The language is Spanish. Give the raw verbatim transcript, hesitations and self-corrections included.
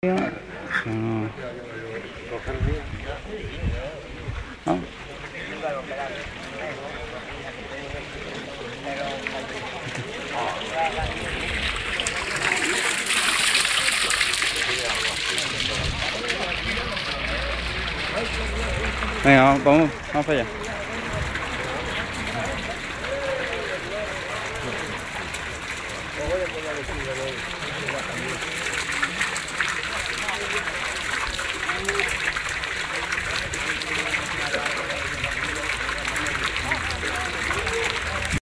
No. ¿No? Venga, vamos, vamos, vamos para allá. Voy a poner el